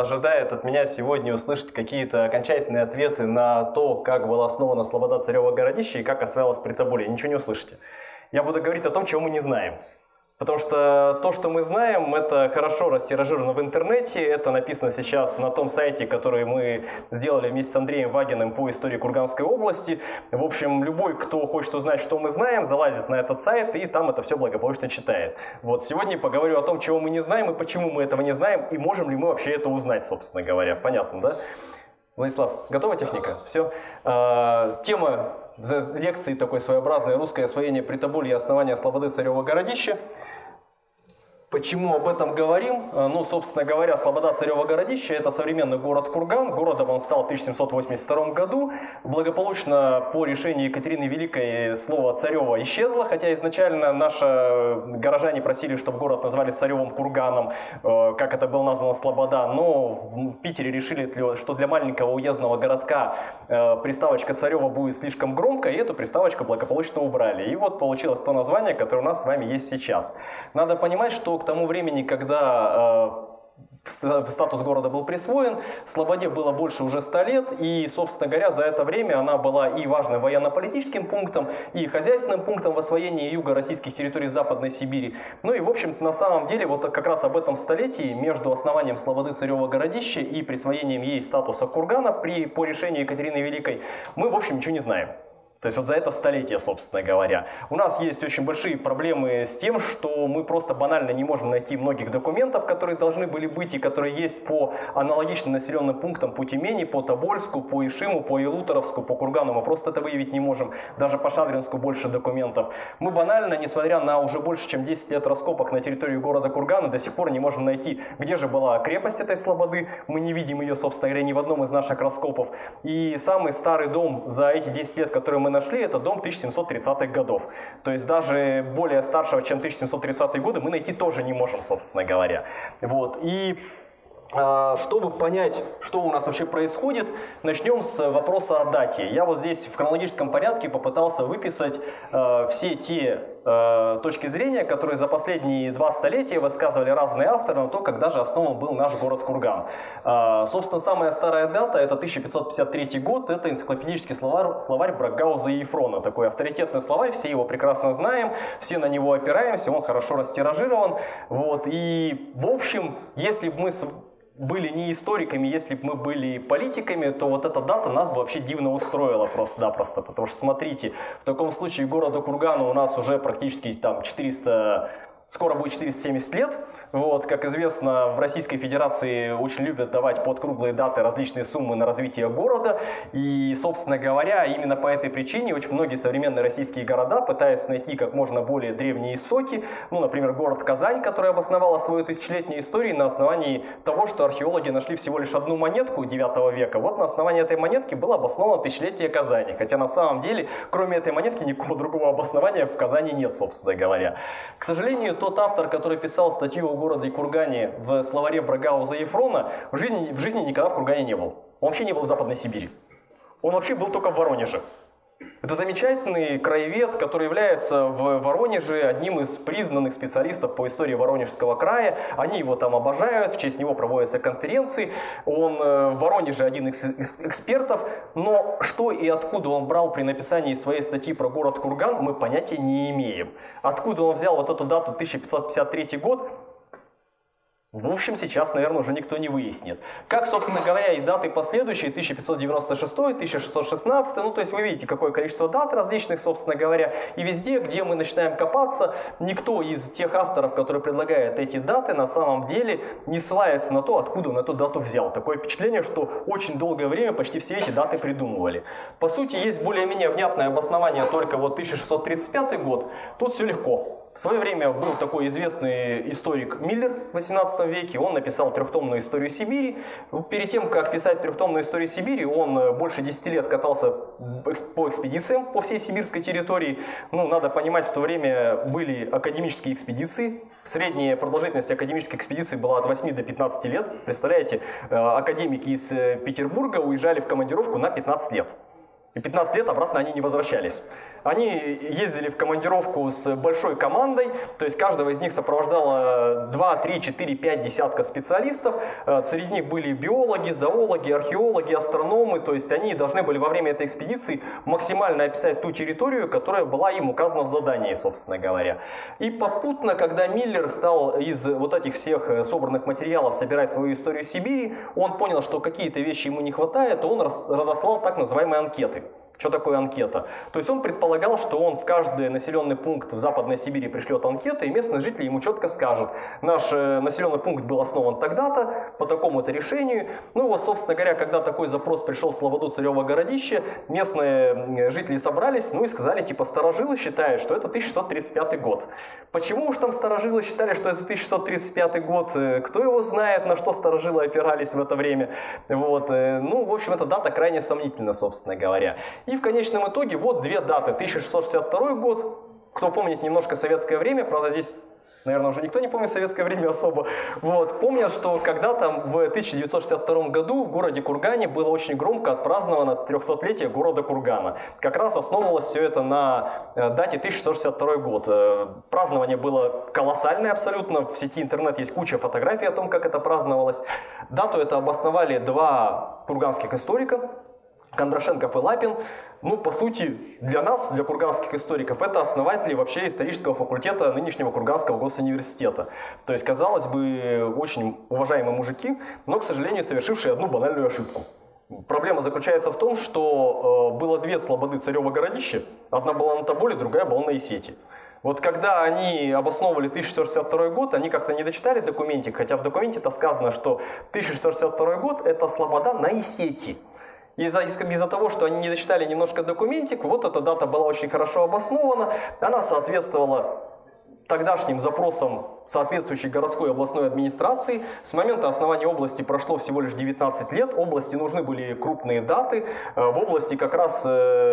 ожидает от меня сегодня услышать какие-то окончательные ответы на то, как была основана Слобода Царево Городище и как осваивалось Притоболье. Ничего не услышите. Я буду говорить о том, чего мы не знаем. Потому что то, что мы знаем, это хорошо растиражировано в интернете, это написано сейчас на том сайте, который мы сделали вместе с Андреем Вагиным по истории Курганской области. В общем, любой, кто хочет узнать, что мы знаем, залазит на этот сайт и там это все благополучно читает. Вот сегодня я поговорю о том, чего мы не знаем и почему мы этого не знаем, и можем ли мы вообще это узнать, собственно говоря. Понятно, да? Владислав, готова техника? Все. Тема лекции такой своеобразной: русское освоение Притоболья и основание Слободы Царево Городища. Почему об этом говорим? Ну, собственно говоря, Слобода Царево Городище – это современный город Курган. Городом он стал в 1782 году. Благополучно по решению Екатерины Великой слово «царево» исчезло, хотя изначально наши горожане просили, чтобы город назвали Царевым Курганом, как это было названо Слобода. Но в Питере решили, что для маленького уездного городка приставочка «царево» будет слишком громкой, и эту приставочку благополучно убрали. И вот получилось то название, которое у нас с вами есть сейчас. Надо понимать, что к тому времени, когда статус города был присвоен, Слободе было больше уже 100 лет, и, собственно говоря, за это время она была и важным военно-политическим пунктом, и хозяйственным пунктом в освоении юго-российских территорий в Западной Сибири. Ну и, в общем-то, на самом деле, вот как раз об этом столетии между основанием Слободы Царево Городища и присвоением ей статуса Кургана по решению Екатерины Великой мы, в общем, ничего не знаем. То есть вот за это столетие, собственно говоря. У нас есть очень большие проблемы с тем, что мы просто банально не можем найти многих документов, которые должны были быть и которые есть по аналогичным населенным пунктам по Тюмени, по Тобольску, по Ишиму, по Елуторовску, по Кургану. Мы просто это выявить не можем. Даже по Шадринску больше документов. Мы банально, несмотря на уже больше чем 10 лет раскопок на территории города Кургана, до сих пор не можем найти, где же была крепость этой Слободы. Мы не видим ее, собственно говоря, ни в одном из наших раскопов. И самый старый дом за эти 10 лет, который мы нашли, это дом 1730-х годов. То есть даже более старшего, чем 1730-е годы, мы найти тоже не можем, собственно говоря. Вот. И чтобы понять, что у нас вообще происходит, начнем с вопроса о дате. Я вот здесь в хронологическом порядке попытался выписать все те точки зрения, которые за последние 2 столетия высказывали разные авторы на то, когда же основан был наш город Курган. Собственно, самая старая дата — это 1553 год, это энциклопедический словарь Брагауза и Ефрона. Такой авторитетный словарь, все его прекрасно знаем, все на него опираемся, он хорошо растиражирован. Вот. И, в общем, если бы мы были не историками, если бы мы были политиками, то вот эта дата нас бы вообще дивно устроила просто-напросто. Потому что, смотрите, в таком случае города Кургана у нас уже практически там 400... Скоро будет 470 лет. Вот, как известно, в Российской Федерации очень любят давать под круглые даты различные суммы на развитие города. И, собственно говоря, именно по этой причине очень многие современные российские города пытаются найти как можно более древние истоки. Ну, например, город Казань, который обосновала свою тысячелетнюю историю на основании того, что археологи нашли всего лишь одну монетку 9 века. Вот на основании этой монетки было обосновано тысячелетие Казани. Хотя на самом деле, кроме этой монетки, никакого другого обоснования в Казани нет, собственно говоря. К сожалению, тот автор, который писал статью о городе Кургане в словаре Брагауза и Ефрона, в жизни никогда в Кургане не был. Он вообще не был в Западной Сибири. Он вообще был только в Воронеже. Это замечательный краевед, который является в Воронеже одним из признанных специалистов по истории Воронежского края. Они его там обожают, в честь него проводятся конференции. Он в Воронеже один из экспертов. Но что и откуда он брал при написании своей статьи про город Курган, мы понятия не имеем. Откуда он взял вот эту дату 1553 год? В общем, сейчас, наверное, уже никто не выяснит. Как, собственно говоря, и даты последующие, 1596, 1616, ну, то есть вы видите, какое количество дат различных, собственно говоря, и везде, где мы начинаем копаться, никто из тех авторов, которые предлагают эти даты, на самом деле не ссылается на то, откуда он эту дату взял. Такое впечатление, что очень долгое время почти все эти даты придумывали. По сути, есть более-менее внятное обоснование только вот 1635 год, тут все легко. В свое время был такой известный историк Миллер в 18 веке, он написал трехтомную историю Сибири. Перед тем, как писать трехтомную историю Сибири, он больше 10 лет катался по экспедициям по всей сибирской территории. Ну, надо понимать, в то время были академические экспедиции. Средняя продолжительность академической экспедиции была от 8 до 15 лет. Представляете, академики из Петербурга уезжали в командировку на 15 лет. И 15 лет обратно они не возвращались. Они ездили в командировку с большой командой, то есть каждого из них сопровождало 2, 3, 4, 5 десятка специалистов. Среди них были биологи, зоологи, археологи, астрономы, то есть они должны были во время этой экспедиции максимально описать ту территорию, которая была им указана в задании, собственно говоря. И попутно, когда Миллер стал из вот этих всех собранных материалов собирать свою историю Сибири, он понял, что какие-то вещи ему не хватает, он разослал так называемые анкеты. Что такое анкета? То есть он предполагал, что он в каждый населенный пункт в Западной Сибири пришлет анкету, и местные жители ему четко скажут: наш населенный пункт был основан тогда-то, по такому-то решению. Ну вот, собственно говоря, когда такой запрос пришел в Слободу-Царево-Городище, местные жители собрались, ну и сказали, типа, старожилы считают, что это 1635 год. Почему уж там старожилы считали, что это 1635 год? Кто его знает, на что старожилы опирались в это время? Вот. Ну, в общем, эта дата крайне сомнительна, собственно говоря. И в конечном итоге вот две даты. 1662 год, кто помнит немножко советское время, правда здесь, наверное, уже никто не помнит советское время особо. Вот, помнят, что когда-то в 1962 году в городе Кургане было очень громко отпраздновано 300-летие города Кургана. Как раз основывалось все это на дате 1662 год. Празднование было колоссальное абсолютно. В сети интернет есть куча фотографий о том, как это праздновалось. Дату это обосновали два курганских историка, Кондрашенков и Лапин. Ну, по сути, для нас, для курганских историков, это основатели вообще исторического факультета нынешнего Курганского госуниверситета. То есть, казалось бы, очень уважаемые мужики, но, к сожалению, совершившие одну банальную ошибку. Проблема заключается в том, что было две слободы Царево-Городище. Одна была на Тоболе, другая была на Исети. Вот когда они обосновывали 1662 год, они как-то не дочитали документик, хотя в документе-то сказано, что 1662 год это слобода на Исети. Из-за того, что они не дочитали немножко документик, вот эта дата была очень хорошо обоснована, она соответствовала тогдашним запросам соответствующей городской и областной администрации. С момента основания области прошло всего лишь 19 лет, области нужны были крупные даты, в области как раз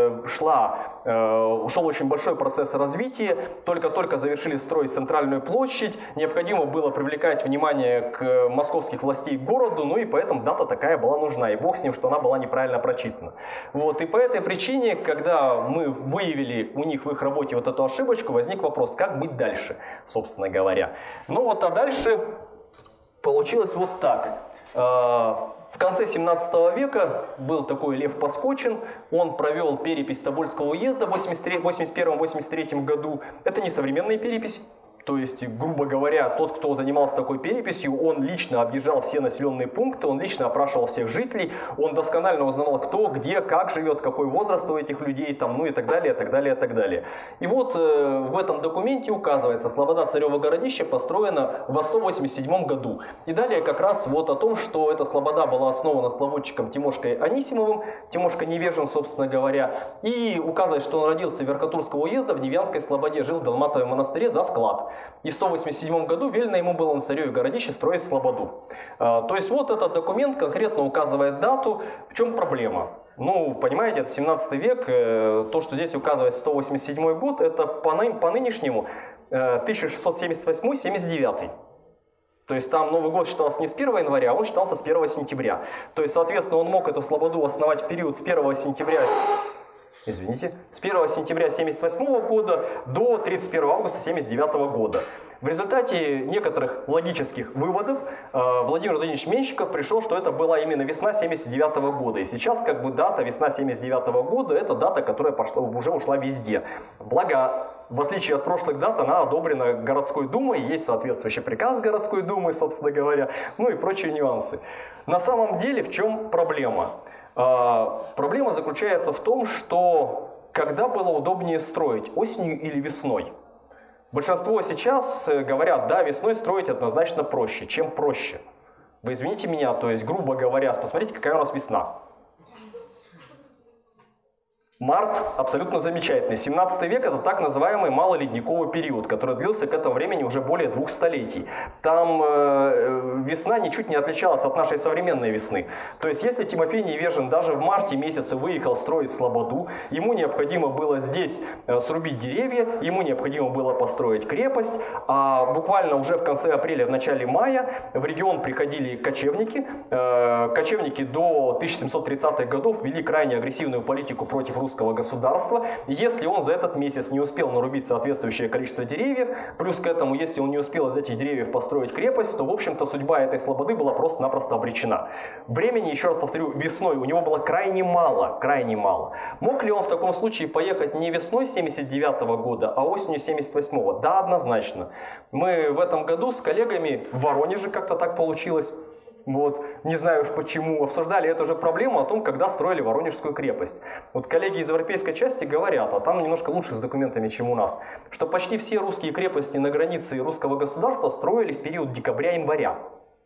шел очень большой процесс развития, только-только завершили строить центральную площадь, необходимо было привлекать внимание к московских властей к городу, ну и поэтому дата такая была нужна, и бог с ним, что она была неправильно прочитана. Вот, и по этой причине, когда мы выявили у них в их работе вот эту ошибочку, возник вопрос, как быть дальше, собственно говоря. Ну вот, а дальше получилось вот так. В конце 17 века был такой Лев Паскочин, он провел перепись Тобольского уезда в 81-83 году. Это не современная перепись. То есть, грубо говоря, тот, кто занимался такой переписью, он лично объезжал все населенные пункты, он лично опрашивал всех жителей, он досконально узнавал, кто, где, как живет, какой возраст у этих людей, там, ну и так далее, и так далее, и так далее. И вот в этом документе указывается, слобода Царево-Городище построена в 187 году. И далее как раз вот о том, что эта слобода была основана слободчиком Тимошкой Анисимовым, Тимошка Невежин, собственно говоря, и указывает, что он родился в Верхотурского уезда, в Невянской слободе, жил в Долматовом монастыре за вклад. И в 187 году велено ему было на Цареве-Городище строить слободу. То есть вот этот документ конкретно указывает дату. В чем проблема? Ну, понимаете, это 17 век, то, что здесь указывает 187 год, это по нынешнему 1678-79. То есть там Новый год считался не с 1 января, а он считался с 1 сентября. То есть, соответственно, он мог эту слободу основать в период с 1 сентября... Извините, с 1 сентября 1978 года до 31 августа 1979 года. В результате некоторых логических выводов Владимир Владимирович Менщиков пришел, что это была именно весна 1979 года. И сейчас как бы дата весна 1979 года, это дата, которая уже ушла везде. Благо, в отличие от прошлых дат, она одобрена городской думой, есть соответствующий приказ городской думы, собственно говоря, ну и прочие нюансы. На самом деле, в чем проблема? Проблема заключается в том, что когда было удобнее строить, осенью или весной? Большинство сейчас говорят, да, весной строить однозначно проще. Чем проще? Вы извините меня, то есть, грубо говоря, посмотрите, какая у нас весна. Март абсолютно замечательный. 17 век это так называемый малоледниковый период, который длился к этому времени уже более 2 столетий. Там весна ничуть не отличалась от нашей современной весны. То есть если Тимофей Невежин даже в марте месяце выехал строить слободу, ему необходимо было здесь срубить деревья, ему необходимо было построить крепость, а буквально уже в конце апреля, в начале мая в регион приходили кочевники. Кочевники до 1730-х годов вели крайне агрессивную политику против русских русского государства. Если он за этот месяц не успел нарубить соответствующее количество деревьев, плюс к этому, если он не успел из этих деревьев построить крепость, то, в общем-то, судьба этой слободы была просто-напросто обречена. Времени, еще раз повторю, весной у него было крайне мало, крайне мало. Мог ли он в таком случае поехать не весной 79 года, а осенью 78-го? Да, однозначно. Мы в этом году с коллегами в Воронеже как-то так получилось. Вот, не знаю уж почему, обсуждали эту же проблему о том, когда строили Воронежскую крепость. Вот коллеги из европейской части говорят, а там немножко лучше с документами, чем у нас, что почти все русские крепости на границе русского государства строили в период декабря-января,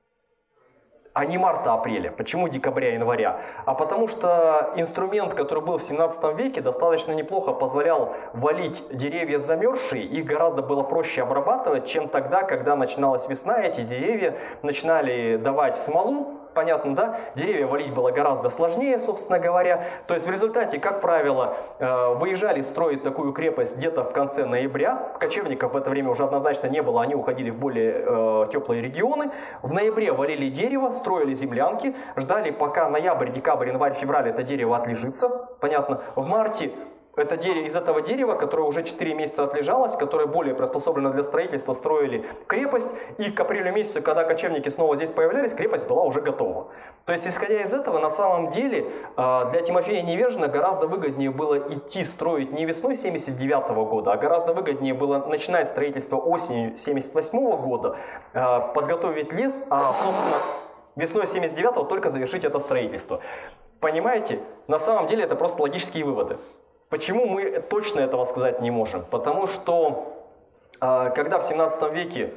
а не марта-апреля. Почему декабря-января? А потому что инструмент, который был в 17 веке, достаточно неплохо позволял валить деревья замерзшие, их гораздо было проще обрабатывать, чем тогда, когда начиналась весна, эти деревья начинали давать смолу. Понятно, да? Деревья валить было гораздо сложнее, собственно говоря. То есть в результате, как правило, выезжали строить такую крепость где-то в конце ноября. Кочевников в это время уже однозначно не было, они уходили в более теплые регионы. В ноябре валили дерево, строили землянки, ждали, пока ноябрь, декабрь, январь, февраль это дерево отлежится. Понятно. В марте это дерево, из этого дерева, которое уже 4 месяца отлежалось, которое более приспособлено для строительства, строили крепость. И к апрелю месяцу, когда кочевники снова здесь появлялись, крепость была уже готова. То есть, исходя из этого, на самом деле, для Тимофея Невежина гораздо выгоднее было идти строить не весной 79 года, а гораздо выгоднее было начинать строительство осенью 78 года, подготовить лес, а, собственно, весной 79-го только завершить это строительство. Понимаете? На самом деле, это просто логические выводы. Почему мы точно этого сказать не можем? Потому что, когда в 17 веке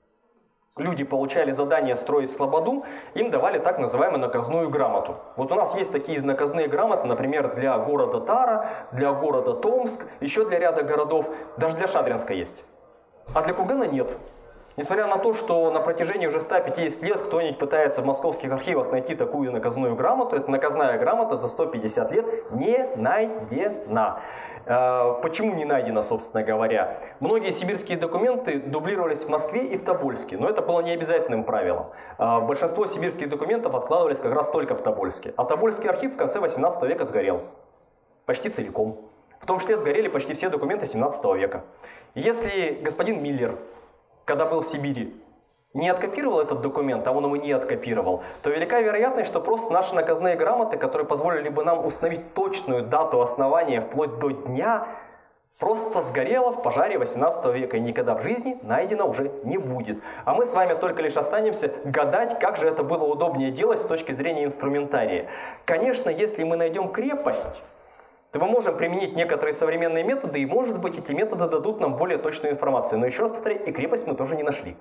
люди получали задание строить слободу, им давали так называемую наказную грамоту. Вот у нас есть такие наказные грамоты, например, для города Тара, для города Томск, еще для ряда городов, даже для Шадринска есть. А для Кургана нет. Несмотря на то, что на протяжении уже 150 лет кто-нибудь пытается в московских архивах найти такую наказную грамоту, эта наказная грамота за 150 лет не найдена. Почему не найдена, собственно говоря? Многие сибирские документы дублировались в Москве и в Тобольске, но это было не обязательным правилом. Большинство сибирских документов откладывались как раз только в Тобольске. А Тобольский архив в конце 18 века сгорел. Почти целиком. В том числе сгорели почти все документы 17 века. Если господин Миллер, когда был в Сибири, не откопировал этот документ, а он его не откопировал, то велика вероятность, что просто наши наказные грамоты, которые позволили бы нам установить точную дату основания вплоть до дня, просто сгорела в пожаре 18 века и никогда в жизни найдено уже не будет. А мы с вами только лишь останемся гадать, как же это было удобнее делать с точки зрения инструментария. Конечно, если мы найдем крепость, то мы можем применить некоторые современные методы, и, может быть, эти методы дадут нам более точную информацию. Но еще раз повторяю, и крепость мы тоже не нашли.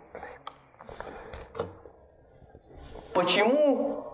Почему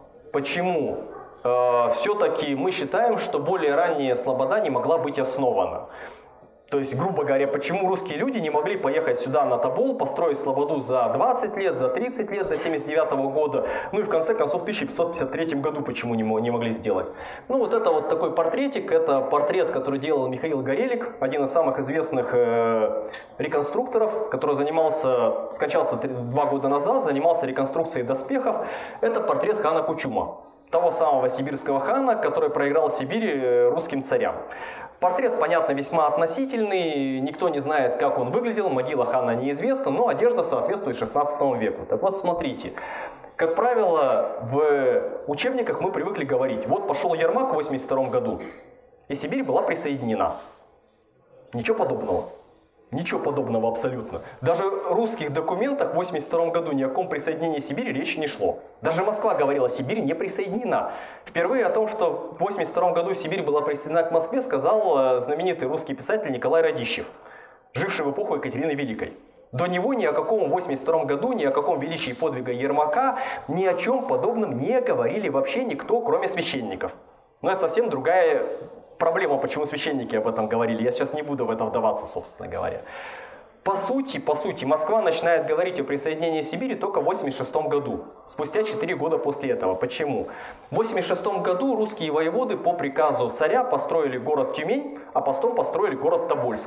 все-таки мы считаем, что более ранняя слобода не могла быть основана? То есть, грубо говоря, почему русские люди не могли поехать сюда на Тобол, построить слободу за 20 лет, за 30 лет до 79 года, ну и в конце концов в 1553 году почему не могли сделать? Ну вот это вот такой портретик, это портрет, который делал Михаил Горелик, один из самых известных реконструкторов, который скончался 2 года назад, занимался реконструкцией доспехов. Это портрет хана Кучума, того самого сибирского хана, который проиграл Сибири русским царям. Портрет, понятно, весьма относительный, никто не знает, как он выглядел, могила хана неизвестна, но одежда соответствует 16 веку. Так вот, смотрите, как правило, в учебниках мы привыкли говорить, вот пошел Ермак в 82 году, и Сибирь была присоединена. Ничего подобного. Ничего подобного абсолютно. Даже в русских документах в 1982 году ни о каком присоединении Сибири речи не шло. Даже Москва говорила, Сибирь не присоединена. Впервые о том, что в 1982 году Сибирь была присоединена к Москве, сказал знаменитый русский писатель Николай Радищев, живший в эпоху Екатерины Великой. До него ни о каком в 1982 году, ни о каком величии подвига Ермака, ни о чем подобном не говорили вообще никто, кроме священников. Но это совсем другая проблема, почему священники об этом говорили. Я сейчас не буду в это вдаваться, собственно говоря. По сути, Москва начинает говорить о присоединении Сибири только в 1986 году, спустя 4 года после этого. Почему? В 1986 году русские воеводы по приказу царя построили город Тюмень, а потом построили город Тобольск.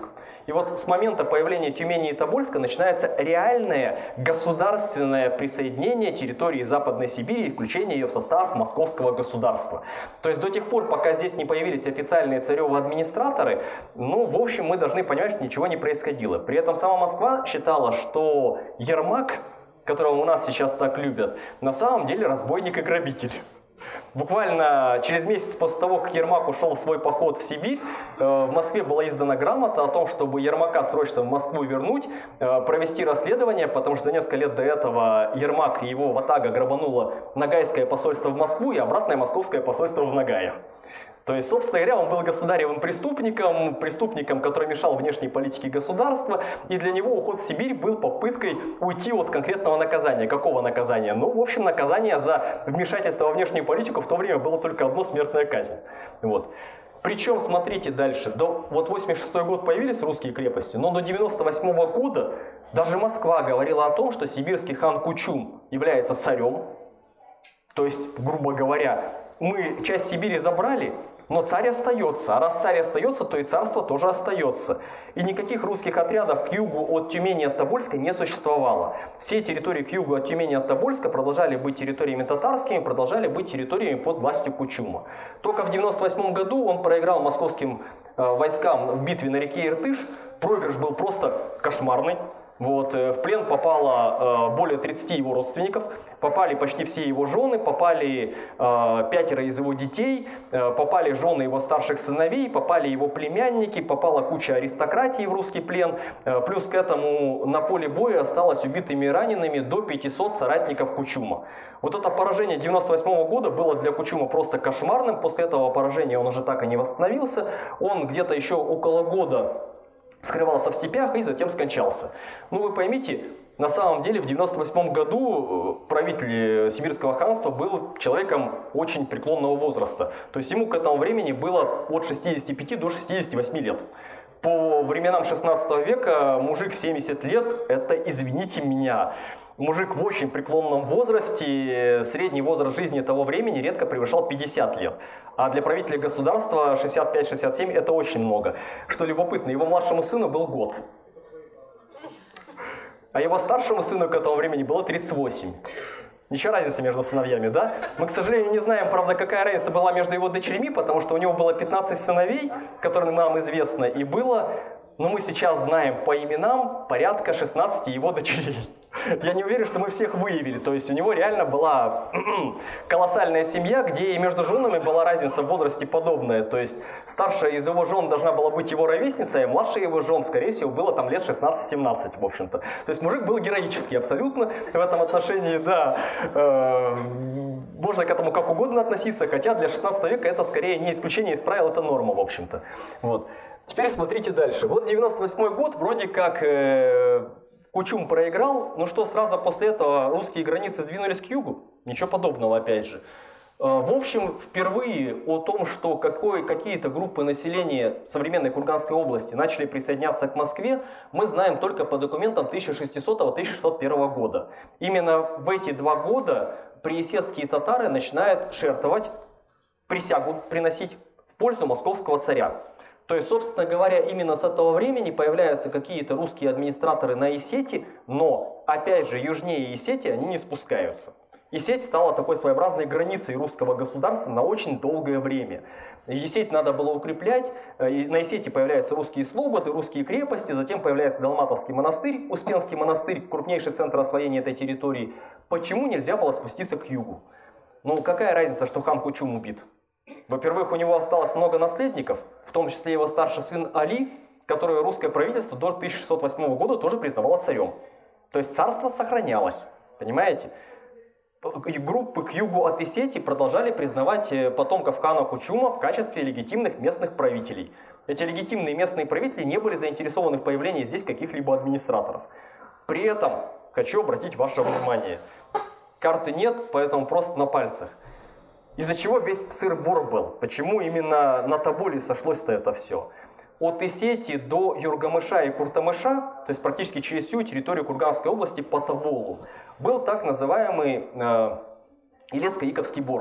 И вот с момента появления Тюмени и Тобольска начинается реальное государственное присоединение территории Западной Сибири и включение ее в состав московского государства. То есть до тех пор, пока здесь не появились официальные царевы администраторы, ну, в общем, мы должны понимать, что ничего не происходило. При этом сама Москва считала, что Ермак, которого у нас сейчас так любят, на самом деле разбойник и грабитель. Буквально через месяц после того, как Ермак ушел в свой поход в Сибирь, в Москве была издана грамота о том, чтобы Ермака срочно в Москву вернуть, провести расследование, потому что за несколько лет до этого Ермак и его ватага грабануло Ногайское посольство в Москву и обратное московское посольство в Ногае. То есть, собственно говоря, он был государевым преступником, который мешал внешней политике государства, и для него уход в Сибирь был попыткой уйти от конкретного наказания. Какого наказания? Ну, в общем, наказание за вмешательство во внешнюю политику в то время было только одно — смертная казнь. Вот. Причем, смотрите дальше, вот 86 год появились русские крепости, но до 98 года даже Москва говорила о том, что сибирский хан Кучум является царем. То есть, грубо говоря, мы часть Сибири забрали, но царь остается. А раз царь остается, то и царство тоже остается. И никаких русских отрядов к югу от Тюмени и от Тобольска не существовало. Все территории к югу от Тюмени и от Тобольска продолжали быть территориями татарскими, продолжали быть территориями под властью Кучума. Только в 98 году он проиграл московским войскам в битве на реке Иртыш. Проигрыш был просто кошмарный. Вот, в плен попало более 30 его родственников, попали почти все его жены, попали 5 из его детей, попали жены его старших сыновей, попали его племянники, попала куча аристократии в русский плен. Плюс к этому на поле боя осталось убитыми и ранеными до 500 соратников Кучума. Вот это поражение 98 года было для Кучума просто кошмарным. После этого поражения он уже так и не восстановился. Он где-то еще около года скрывался в степях и затем скончался. Ну, вы поймите, на самом деле в 98 году правитель Сибирского ханства был человеком очень преклонного возраста. То есть ему к этому времени было от 65 до 68 лет. По временам 16 века мужик в 70 лет – это, извините меня, мужик в очень преклонном возрасте, средний возраст жизни того времени редко превышал 50 лет. А для правителя государства 65-67 это очень много. Что любопытно, его младшему сыну был год. А его старшему сыну к этому времени было 38. Ничего разницы между сыновьями, да? Мы, к сожалению, не знаем, правда, какая разница была между его дочерьми, потому что у него было 15 сыновей, которые нам известно, и было, но мы сейчас знаем по именам порядка 16 его дочерей. Я не уверен, что мы всех выявили. То есть у него реально была колоссальная семья, где и между женами была разница в возрасте подобная. То есть старшая из его жен должна была быть его ровесницей, а младшая его жен, скорее всего, было там лет 16-17, в общем-то. То есть мужик был героический абсолютно в этом отношении, да. Можно к этому как угодно относиться, хотя для 16 века это скорее не исключение из правил, это норма, в общем-то. Вот. Теперь смотрите дальше. Вот 98 год, вроде как Кучум проиграл, но что сразу после этого русские границы сдвинулись к югу? Ничего подобного, опять же. В общем, впервые о том, что какие-то группы населения современной Курганской области начали присоединяться к Москве, мы знаем только по документам 1600-1601 года. Именно в эти 2 года приесецкие татары начинают жертвовать, присягу приносить в пользу московского царя. То есть, собственно говоря, именно с этого времени появляются какие-то русские администраторы на Иссети, но, опять же, южнее Иссети они не спускаются. Иссеть стала такой своеобразной границей русского государства на очень долгое время. Иссеть надо было укреплять, на Иссети появляются русские слободы, русские крепости, затем появляется Далматовский монастырь, Успенский монастырь, крупнейший центр освоения этой территории. Почему нельзя было спуститься к югу? Ну, какая разница, что хан Кучум убит? Во-первых, у него осталось много наследников, в том числе его старший сын Али, которое русское правительство до 1608 года тоже признавало царем. То есть царство сохранялось, понимаете? Группы к югу от Иссети продолжали признавать потомков хана Кучума в качестве легитимных местных правителей. Эти легитимные местные правители не были заинтересованы в появлении здесь каких-либо администраторов. При этом хочу обратить ваше внимание. Карты нет, поэтому просто на пальцах. Из-за чего весь сыр-бор был? Почему именно на Тоболе сошлось-то это все? От Иссети до Юргамыша и Куртамыша, то есть практически через всю территорию Курганской области по Тоболу, был так называемый Илецко-Иковский бор.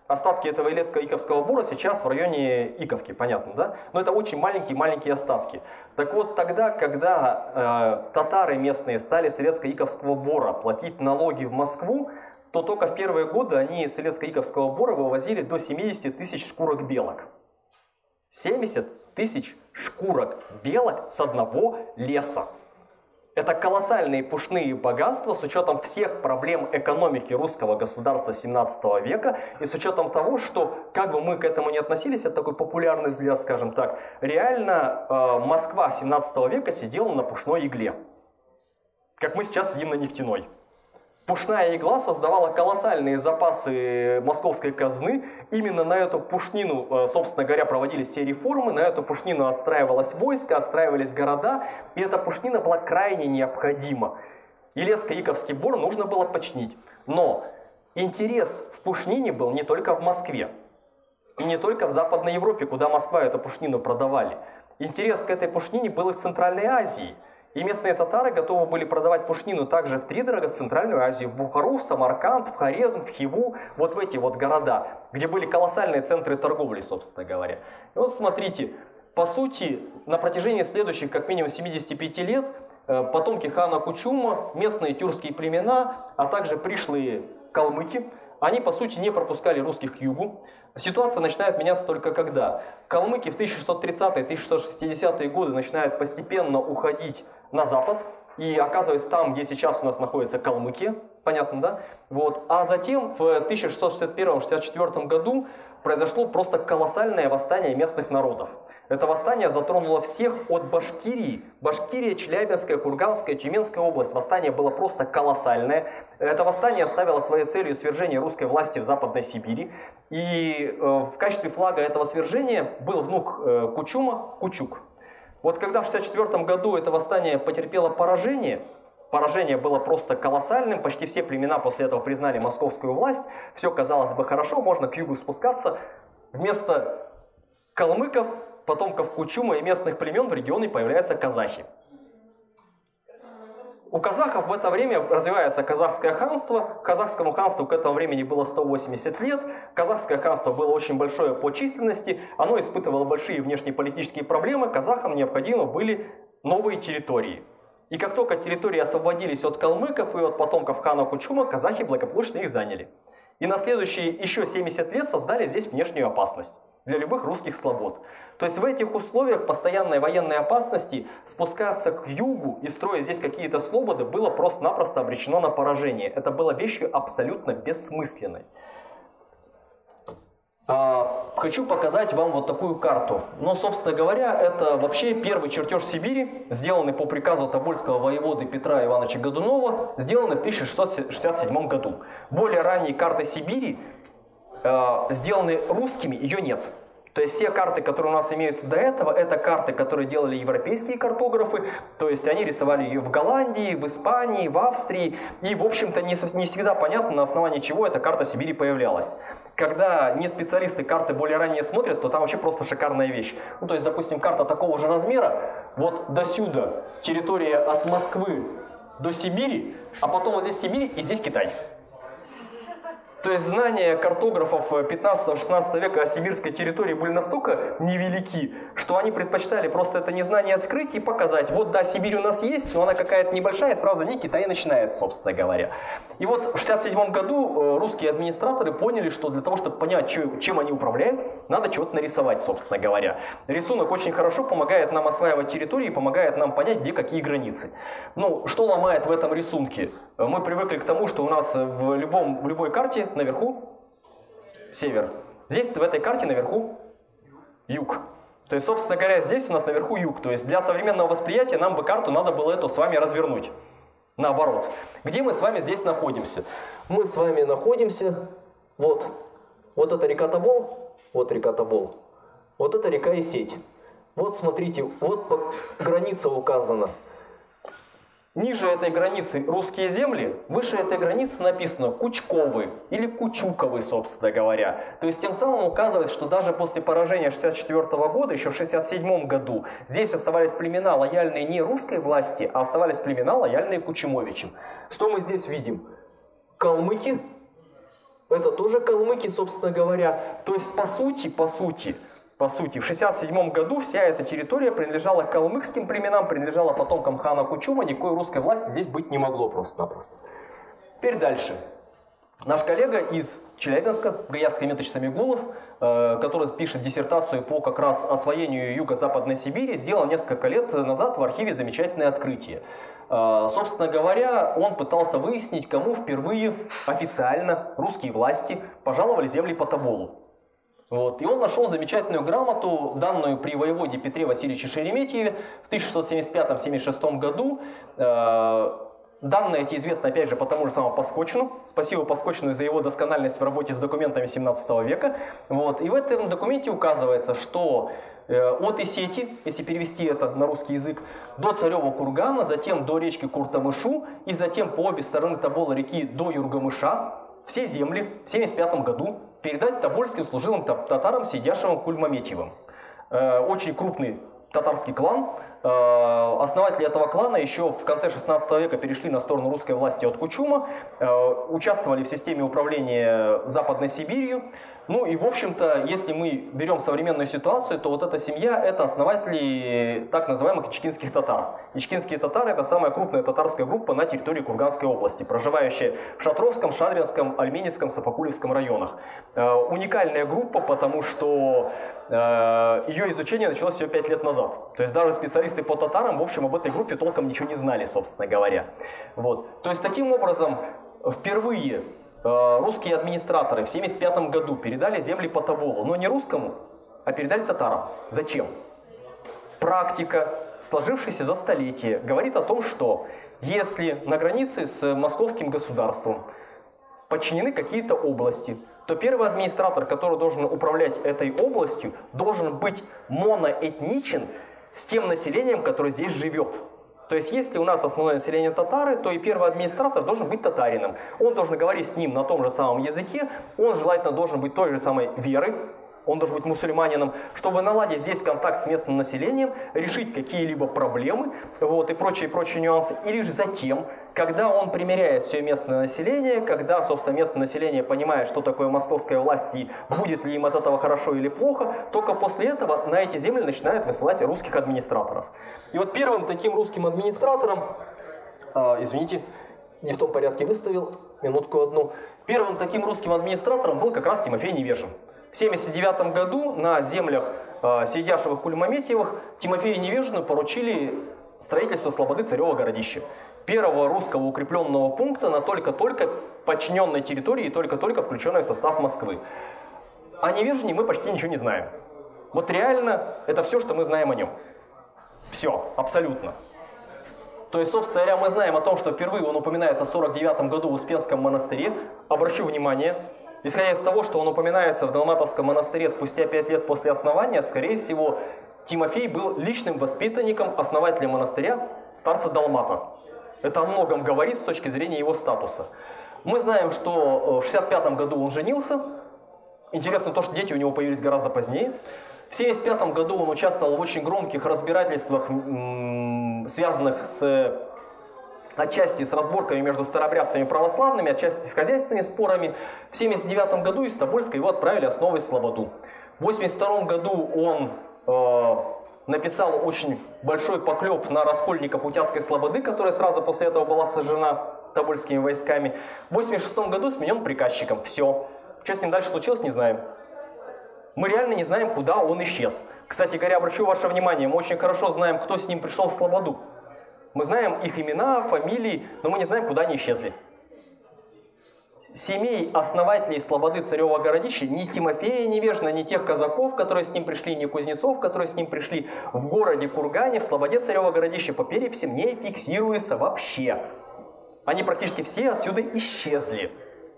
остатки этого Илецко-Иковского бура сейчас в районе Иковки, понятно, да? Но это очень маленькие остатки. Так вот, тогда, когда татары местные стали с Илецко-Иковского бора платить налоги в Москву, то только в первые годы они с Илецко-Иковского бора вывозили до 70 тысяч шкурок белок. 70 тысяч шкурок белок с одного леса. Это колоссальные пушные богатства с учетом всех проблем экономики русского государства 17 века и с учетом того, что, как бы мы к этому не относились, это такой популярный взгляд, скажем так, реально Москва 17 века сидела на пушной игле, как мы сейчас сидим на нефтяной. Пушная игла создавала колоссальные запасы московской казны. Именно на эту пушнину, собственно говоря, проводились все реформы. На эту пушнину отстраивалось войско, отстраивались города. И эта пушнина была крайне необходима. Илецко-Иковский бор нужно было починить. Но интерес в пушнине был не только в Москве. И не только в Западной Европе, куда Москва эту пушнину продавали. Интерес к этой пушнине был и в Центральной Азии. И местные татары готовы были продавать пушнину также втридорога в Центральную Азию, в Бухару, в Самарканд, в Хорезм, в Хиву, вот в эти вот города, где были колоссальные центры торговли, собственно говоря. И вот смотрите, по сути, на протяжении следующих как минимум 75 лет потомки хана Кучума, местные тюркские племена, а также пришлые калмыки, они по сути не пропускали русских к югу. Ситуация начинает меняться только когда калмыки в 1630-1660-е годы начинают постепенно уходить на запад и оказываются там, где сейчас у нас находится Калмыкия, понятно, да? Вот. А затем в 1661-64 году произошло просто колоссальное восстание местных народов. Это восстание затронуло всех от Башкирии. Башкирия, Челябинская, Курганская, Тюменская область. Восстание было просто колоссальное. Это восстание ставило своей целью свержение русской власти в Западной Сибири. И в качестве флага этого свержения был внук Кучума Кучук. Вот когда в 1964 году это восстание потерпело поражение было просто колоссальным, почти все племена после этого признали московскую власть, все казалось бы хорошо, можно к югу спускаться. Вместо калмыков, потомков Кучума и местных племен в регионе появляются казахи. У казахов в это время развивается казахское ханство. Казахскому ханству к этому времени было 180 лет. Казахское ханство было очень большое по численности. Оно испытывало большие внешнеполитические проблемы. Казахам необходимы были новые территории. И как только территории освободились от калмыков и от потомков хана Кучума, казахи благополучно их заняли. И на следующие еще 70 лет создали здесь внешнюю опасность для любых русских слобод. То есть в этих условиях постоянной военной опасности спускаться к югу и строить здесь какие-то слободы было просто-напросто обречено на поражение. Это было вещью абсолютно бессмысленной. Хочу показать вам вот такую карту. Но, собственно говоря, это вообще первый чертеж Сибири, сделанный по приказу тобольского воеводы Петра Ивановича Годунова, сделанный в 1667 году. Более ранние карты Сибири сделаны русскими, ее нет. То есть все карты, которые у нас имеются до этого, это карты, которые делали европейские картографы. То есть они рисовали ее в Голландии, в Испании, в Австрии. И, в общем-то, не всегда понятно, на основании чего эта карта Сибири появлялась. Когда не специалисты карты более ранее смотрят, то там вообще просто шикарная вещь. Ну, то есть, допустим, карта такого же размера, вот до сюда территория от Москвы до Сибири, а потом вот здесь Сибирь и здесь Китай. То есть знания картографов 15-16 века о сибирской территории были настолько невелики, что они предпочитали просто это незнание скрыть и показать. Вот да, Сибирь у нас есть, но она какая-то небольшая, сразу не Китай начинается, собственно говоря. И вот в 1967 году русские администраторы поняли, что для того, чтобы понять, чем они управляют, надо чего-то нарисовать, собственно говоря. Рисунок очень хорошо помогает нам осваивать территории, помогает нам понять, где какие границы. Ну, что ломает в этом рисунке? Мы привыкли к тому, что у нас в любой карте наверху север. Здесь в этой карте наверху юг. То есть, собственно говоря, здесь у нас наверху юг. То есть для современного восприятия нам бы карту надо было эту с вами развернуть. Наоборот. Где мы с вами здесь находимся? Мы с вами находимся, вот это река Тобол, вот река Тобол, вот это река Исеть. Вот смотрите, вот граница указана. Ниже этой границы русские земли, выше этой границы написано Кучковы или Кучуковы, собственно говоря. То есть тем самым указывается, что даже после поражения 1964 года, еще в 1967 году, здесь оставались племена, лояльные не русской власти, а оставались племена, лояльные Кучумовичам. Что мы здесь видим? Калмыки, это тоже калмыки, собственно говоря. То есть, по сути, в 1967 году вся эта территория принадлежала калмыцким племенам, принадлежала потомкам хана Кучума, никакой русской власти здесь быть не могло просто-напросто. Теперь дальше. Наш коллега из Челябинска, Гаяс Хамитович Самигулов, который пишет диссертацию по как раз освоению юго-западной Сибири, сделал несколько лет назад в архиве замечательное открытие. Собственно говоря, он пытался выяснить, кому впервые официально русские власти пожаловали земли по Тоболу. Вот. И он нашел замечательную грамоту, данную при воеводе Петре Васильевиче Шереметьеве в 1675-76 году. Данные эти известны, опять же, по тому же самому Паскочину. Спасибо Паскочину за его доскональность в работе с документами 17 века. Вот. И в этом документе указывается, что от Исети, если перевести это на русский язык, до Царева кургана, затем до речки Куртамышу и затем по обе стороны Тобола реки до Юргамыша все земли в 1975 году передать тобольским служилым татарам Сейдяшевым Кульмаметьевым. Очень крупный татарский клан. Основатели этого клана еще в конце 16 века перешли на сторону русской власти от Кучума, участвовали в системе управления Западной Сибирью. Ну и, в общем-то, если мы берем современную ситуацию, то вот эта семья – это основатели так называемых ичкинских татар. Ичкинские татары – это самая крупная татарская группа на территории Курганской области, проживающая в Шатровском, Шадринском, Альменецком, Сапокулевском районах. Уникальная группа, потому что ее изучение началось всего 5 лет назад. То есть даже специалисты по татарам, в общем, об этой группе толком ничего не знали, собственно говоря. Вот. То есть таким образом впервые русские администраторы в 1975 году передали земли по Тоболу, но не русскому, а передали татарам. Зачем? Практика, сложившаяся за столетия, говорит о том, что если на границе с московским государством подчинены какие-то области, то первый администратор, который должен управлять этой областью, должен быть моноэтничен с тем населением, которое здесь живет. То есть, если у нас основное население татары, то и первый администратор должен быть татарином. Он должен говорить с ним на том же самом языке, он желательно должен быть той же самой веры, он должен быть мусульманином, чтобы наладить здесь контакт с местным населением, решить какие-либо проблемы вот, и прочие нюансы. И лишь затем, когда он примеряет все местное население, когда, собственно, местное население понимает, что такое московская власть и будет ли им от этого хорошо или плохо, только после этого на эти земли начинают высылать русских администраторов. И вот первым таким русским администратором, извините, не в том порядке выставил, минутку одну, первым таким русским администратором был как раз Тимофей Невежин. В 1979 году на землях Сейдяшевых Кульмаметьевых Тимофею Невежину поручили строительство слободы Царева городища. Первого русского укрепленного пункта на только-только подчиненной территории и только-только включенной в состав Москвы. О Невежине мы почти ничего не знаем. Вот реально это все, что мы знаем о нем. Все, абсолютно. То есть, собственно говоря, мы знаем о том, что впервые он упоминается в 1949 году в Успенском монастыре. Обращу внимание, исходя из того, что он упоминается в Далматовском монастыре спустя 5 лет после основания, скорее всего, Тимофей был личным воспитанником основателя монастыря, старца Далмата. Это о многом говорит с точки зрения его статуса. Мы знаем, что в 1965 году он женился. Интересно то, что дети у него появились гораздо позднее. В 1975 году он участвовал в очень громких разбирательствах, связанных отчасти с разборками между старообрядцами и православными, отчасти с хозяйственными спорами. В 1979 году из Тобольска его отправили основывать слободу. В 1982 году он написал очень большой поклеп на раскольников Утятской слободы, которая сразу после этого была сожжена тобольскими войсками. В 1986 году сменен приказчиком. Все. Что с ним дальше случилось, не знаем. Мы реально не знаем, куда он исчез. Кстати говоря, обращу ваше внимание, мы очень хорошо знаем, кто с ним пришел в слободу. Мы знаем их имена, фамилии, но мы не знаем, куда они исчезли. Семей основателей слободы Царева городища, ни Тимофея Невежина, ни тех казаков, которые с ним пришли, ни кузнецов, которые с ним пришли, в городе Кургане, в слободе Царева городища по переписям не фиксируется вообще. Они практически все отсюда исчезли.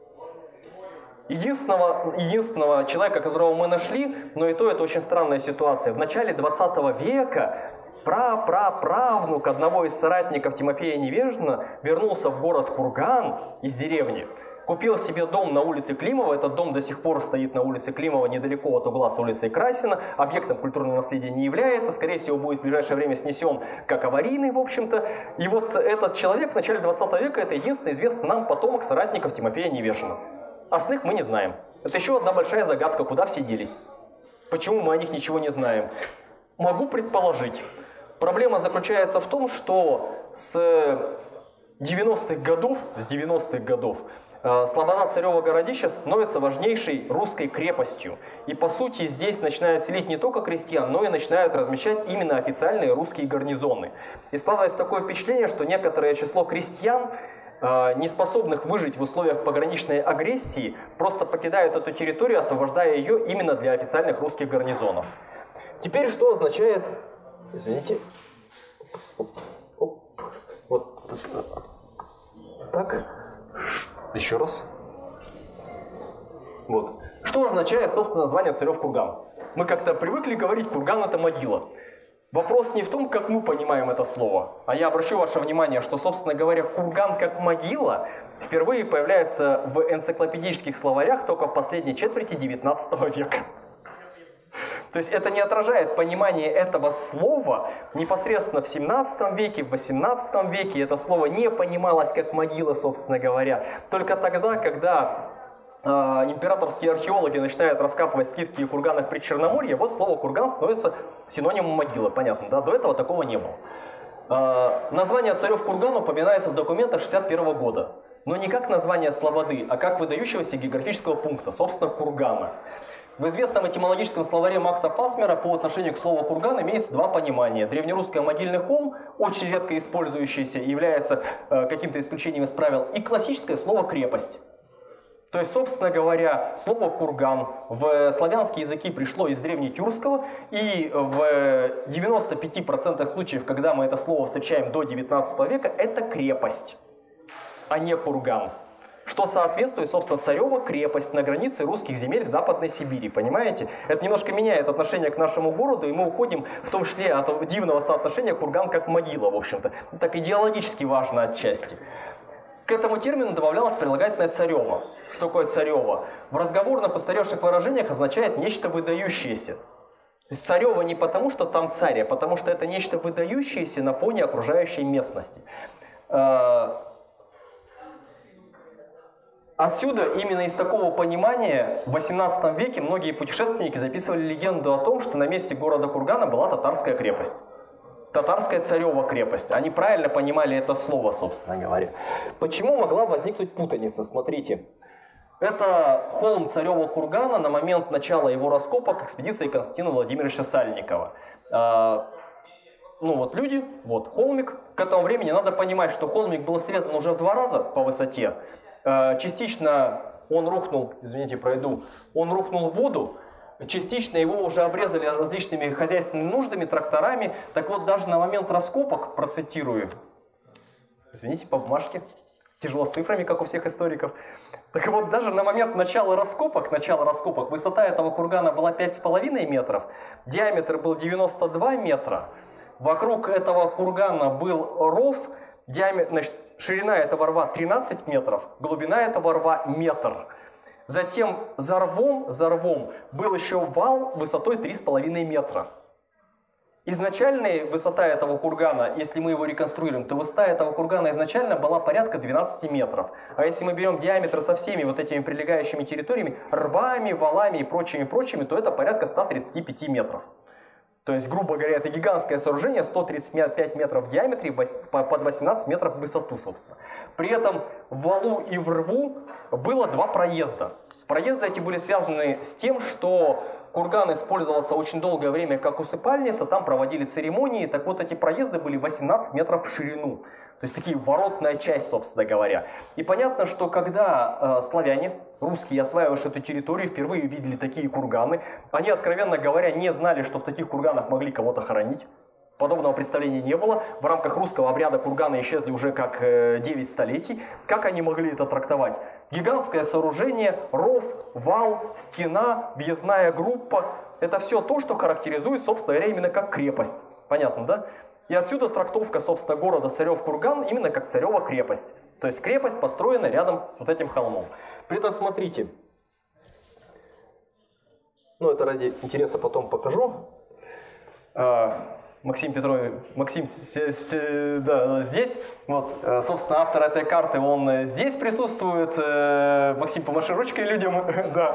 Единственного человека, которого мы нашли, но и то это очень странная ситуация. В начале 20 века праправнук одного из соратников Тимофея Невежина вернулся в город Курган из деревни, купил себе дом на улице Климова. Этот дом до сих пор стоит на улице Климова, недалеко от угла с улицей Красина. Объектом культурного наследия не является. Скорее всего, будет в ближайшее время снесен как аварийный, в общем-то. И вот этот человек в начале 20 века – это единственный известный нам потомок соратников Тимофея Невежина. Остальных мы не знаем. Это еще одна большая загадка, куда все делись. Почему мы о них ничего не знаем? Могу предположить. Проблема заключается в том, что с 90-х годов слобода Царево Городище становится важнейшей русской крепостью. И по сути здесь начинают селить не только крестьян, но и начинают размещать именно официальные русские гарнизоны. И складывается такое впечатление, что некоторое число крестьян, не способных выжить в условиях пограничной агрессии, просто покидают эту территорию, освобождая ее именно для официальных русских гарнизонов. Теперь что означает... Извините. Вот так. Еще раз. Вот. Что означает, собственно, название Царев-Курган? Мы как-то привыкли говорить, курган — это могила. Вопрос не в том, как мы понимаем это слово, а я обращу ваше внимание, что, собственно говоря, курган как могила впервые появляется в энциклопедических словарях только в последней четверти XIX века. То есть это не отражает понимание этого слова непосредственно в 17 веке, в 18 веке. Это слово не понималось как могила, собственно говоря. Только тогда, когда императорские археологи начинают раскапывать скифские курганы в Причерноморье, вот слово курган становится синонимом могилы. Понятно, да? До этого такого не было. Название Царев-Курган упоминается в документах 1961 года. Но не как название слободы, а как выдающегося географического пункта, собственно, кургана. В известном этимологическом словаре Макса Фасмера по отношению к слову курган имеется два понимания. Древнерусское могильный холм, очень редко использующийся, является каким-то исключением из правил, и классическое слово крепость. То есть, собственно говоря, слово курган в славянские языки пришло из древнетюркского, и в 95% случаев, когда мы это слово встречаем до 19 века, это крепость, а не курган. Что соответствует, собственно, Царева крепость на границе русских земель в Западной Сибири, понимаете? Это немножко меняет отношение к нашему городу, и мы уходим в том числе от дивного соотношения курган как могила, в общем-то. Так идеологически важно отчасти. К этому термину добавлялось прилагательное царево. Что такое царево? В разговорных устаревших выражениях означает нечто выдающееся. То есть царево не потому, что там царь, а потому что это нечто выдающееся на фоне окружающей местности. Отсюда, именно из такого понимания, в 18 веке многие путешественники записывали легенду о том, что на месте города Кургана была татарская крепость. Татарская Царева крепость. Они правильно понимали это слово, собственно говоря. Почему могла возникнуть путаница? Смотрите. Это холм Царева Кургана на момент начала его раскопок экспедиции Константина Владимировича Сальникова. Ну вот люди, вот холмик. К этому времени надо понимать, что холмик был срезан уже в 2 раза по высоте. Частично он рухнул, извините, пройду, он рухнул в воду, частично его уже обрезали различными хозяйственными нуждами, тракторами. Так вот, даже на момент раскопок, процитирую, извините, по бумажке, тяжело с цифрами, как у всех историков. Так вот, даже на момент начала раскопок, высота этого кургана была 5,5 метров, диаметр был 92 метра, вокруг этого кургана был ров, значит, ширина этого рва 13 метров, глубина этого рва метр. Затем за рвом был еще вал высотой 3,5 метра. Изначальная высота этого кургана, если мы его реконструируем, то высота этого кургана изначально была порядка 12 метров. А если мы берем диаметр со всеми вот этими прилегающими территориями, рвами, валами и прочими, то это порядка 135 метров. То есть, грубо говоря, это гигантское сооружение, 135 метров в диаметре, под 18 метров в высоту, собственно. При этом в валу и в рву было 2 проезда. Проезды эти были связаны с тем, что курган использовался очень долгое время как усыпальница, там проводили церемонии, так вот эти проезды были 18 метров в ширину. То есть такие воротная часть, собственно говоря. И понятно, что когда славяне, русские, осваивавшие эту территорию, впервые видели такие курганы, они, откровенно говоря, не знали, что в таких курганах могли кого-то хоронить. Подобного представления не было. В рамках русского обряда курганы исчезли уже как 9 столетий. Как они могли это трактовать? Гигантское сооружение, ров, вал, стена, въездная группа. Это все то, что характеризует, собственно говоря, именно как крепость. Понятно, да? И отсюда трактовка, собственно, города Царев-Курган именно как Царева крепость. То есть крепость построена рядом с вот этим холмом. При этом смотрите. Ну, это ради интереса потом покажу. Максим Петрович, да, здесь. Вот, собственно, автор этой карты, он здесь присутствует. Максим, помаши ручкой людям. Да.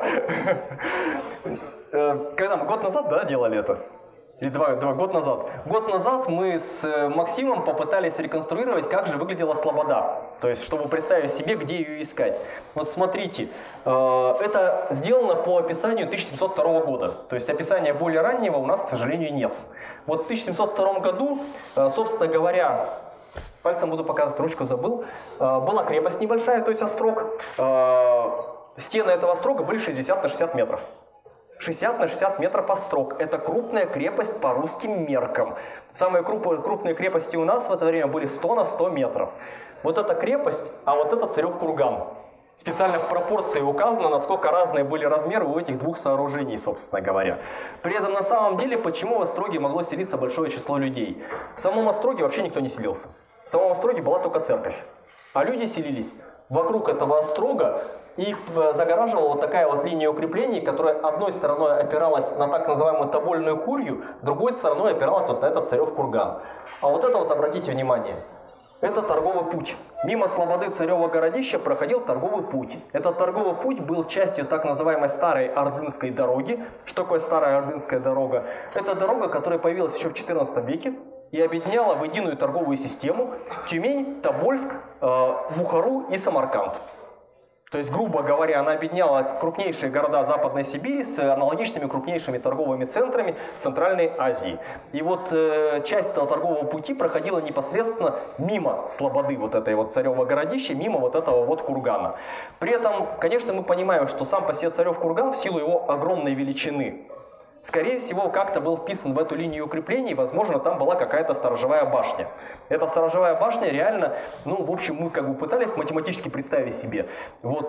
Когда мы год назад, да, делали это? Или год назад. Год назад мы с Максимом попытались реконструировать, как же выглядела Слобода. То есть, чтобы представить себе, где ее искать. Вот смотрите, это сделано по описанию 1702 года. То есть, описания более раннего у нас, к сожалению, нет. Вот в 1702 году, собственно говоря, пальцем буду показывать, ручку забыл, была крепость небольшая, то есть острог. Стены этого острога были 60 на 60 метров. 60 на 60 метров острог. Это крупная крепость по русским меркам. Самые крупные крепости у нас в это время были 100 на 100 метров. Вот эта крепость, а вот это Царев курган. Специально в пропорции указано, насколько разные были размеры у этих двух сооружений, собственно говоря. При этом на самом деле, почему в остроге могло селиться большое число людей? В самом остроге вообще никто не селился. В самом остроге была только церковь. А люди селились вокруг этого острога. Их загораживала вот такая вот линия укреплений, которая одной стороной опиралась на так называемую Тобольную курью, другой стороной опиралась вот на этот Царев курган. А вот это вот, обратите внимание, это торговый путь. Мимо слободы Царева городища проходил торговый путь. Этот торговый путь был частью так называемой Старой Ордынской дороги. Что такое Старая Ордынская дорога? Это дорога, которая появилась еще в XIV веке и объединяла в единую торговую систему Тюмень, Тобольск, Бухару и Самарканд. То есть, грубо говоря, она объединяла крупнейшие города Западной Сибири с аналогичными крупнейшими торговыми центрами в Центральной Азии. И вот часть этого торгового пути проходила непосредственно мимо слободы вот этой вот Царева городища, мимо вот этого вот кургана. При этом, конечно, мы понимаем, что сам по себе Царев курган в силу его огромной величины, скорее всего, как-то был вписан в эту линию укреплений, возможно, там была какая-то сторожевая башня. Эта сторожевая башня реально, ну, в общем, мы как бы пытались математически представить себе. Вот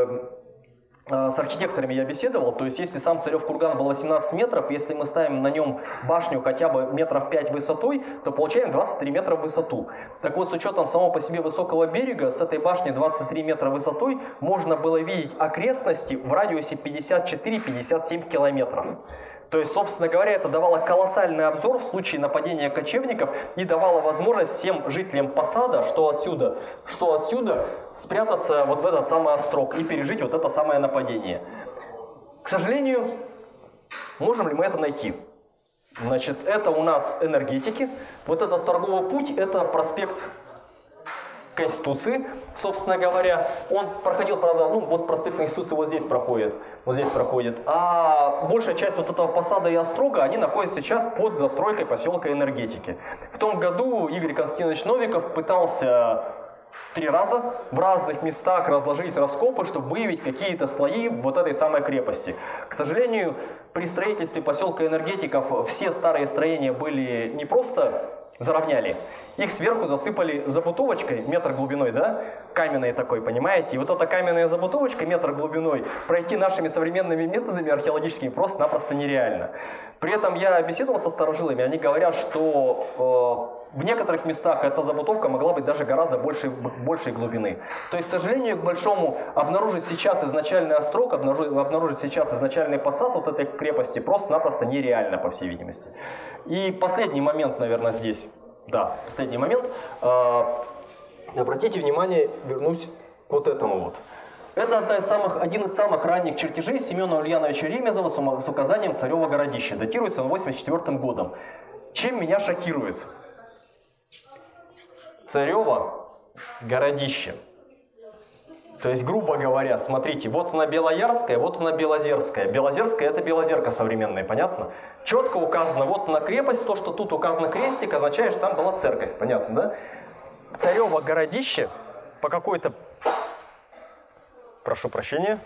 с архитекторами я беседовал, то есть если сам Царев курган был 18 метров, если мы ставим на нем башню хотя бы метров 5 высотой, то получаем 23 метра в высоту. Так вот, с учетом самого по себе высокого берега, с этой башни 23 метра высотой можно было видеть окрестности в радиусе 54-57 километров. То есть, собственно говоря, это давало колоссальный обзор в случае нападения кочевников и давало возможность всем жителям посада, что отсюда, спрятаться вот в этот самый острог и пережить вот это самое нападение. К сожалению, можем ли мы это найти? Значит, это у нас энергетики. Вот этот торговый путь, это проспект Конституции, собственно говоря. Он проходил, правда, ну вот проспект Конституции вот здесь проходит. А большая часть вот этого посада и острога, они находятся сейчас под застройкой поселка Энергетики. В том году Игорь Константинович Новиков пытался 3 раза в разных местах разложить раскопы, чтобы выявить какие-то слои вот этой самой крепости. К сожалению, при строительстве поселка Энергетиков все старые строения были не просто заровняли, их сверху засыпали забутовочкой, метр глубиной, да, каменной такой, понимаете? И вот эта каменная забутовочка, метр глубиной, пройти нашими современными методами археологическими просто-напросто нереально. При этом я беседовал со старожилами, они говорят, что в некоторых местах эта забутовка могла быть даже гораздо большей глубины. То есть, к сожалению, к большому, обнаружить сейчас изначальный острог, обнаружить сейчас изначальный посад вот этой крепости просто-напросто нереально, по всей видимости. И последний момент, наверное, здесь. Да, последний момент. Обратите внимание, вернусь к вот этому вот. Это один из самых ранних чертежей Семена Ульяновича Ремезова с указанием Царева городища. Датируется он 1984 годом. Чем меня шокирует? Царево городище. То есть, грубо говоря, смотрите, вот она Белоярская, вот она Белозерская. Белозерская — это Белозерка современная, понятно? Четко указано, вот на крепость, то, что тут указано крестик, означает, что там была церковь, понятно, да? Царево городище по какой-то... Прошу прощения.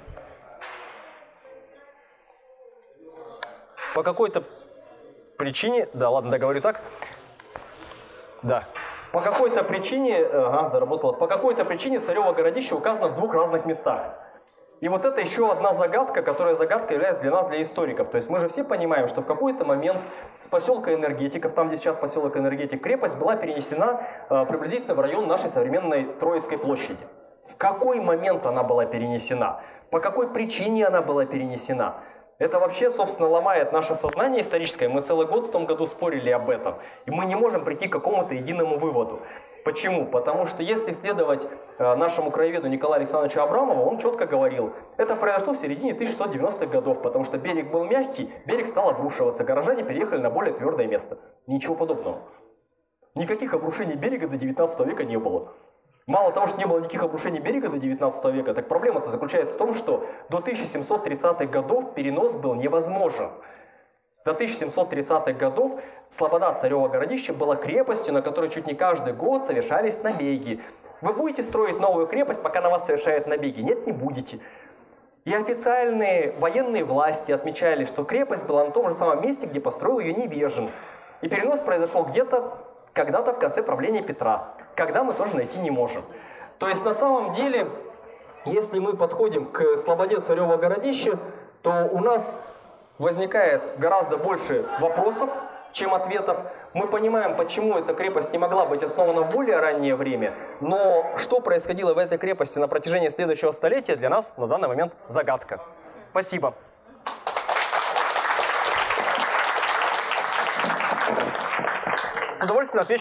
По какой-то причине... Да, ладно, договорю так. Да. По какой-то причине, заработало. По какой-то причине Царево городище указано в 2 разных местах. И вот это еще одна загадка, которая загадкой является для нас, для историков. То есть мы же все понимаем, что в какой-то момент с поселка Энергетиков, там где сейчас поселок Энергетик, крепость была перенесена приблизительно в район нашей современной Троицкой площади. В какой момент она была перенесена? По какой причине она была перенесена? Это вообще, собственно, ломает наше сознание историческое. Мы целый год в том году спорили об этом. И мы не можем прийти к какому-то единому выводу. Почему? Потому что если следовать нашему краеведу Николаю Александровичу Абрамову, он четко говорил, это произошло в середине 1690-х годов, потому что берег был мягкий, берег стал обрушиваться, горожане переехали на более твердое место. Ничего подобного. Никаких обрушений берега до 19 века не было. Мало того, что не было никаких обрушений берега до 19 века, так проблема-то заключается в том, что до 1730-х годов перенос был невозможен. До 1730-х годов слобода Царево Городище была крепостью, на которой чуть не каждый год совершались набеги. Вы будете строить новую крепость, пока на вас совершают набеги? Нет, не будете. И официальные военные власти отмечали, что крепость была на том же самом месте, где построил ее Невежин. И перенос произошел где-то, когда-то в конце правления Петра. Когда мы тоже найти не можем. То есть на самом деле, если мы подходим к слободе Царево Городище, то у нас возникает гораздо больше вопросов, чем ответов. Мы понимаем, почему эта крепость не могла быть основана в более раннее время, но что происходило в этой крепости на протяжении следующего столетия, для нас на данный момент загадка. Спасибо. С удовольствием отвечу.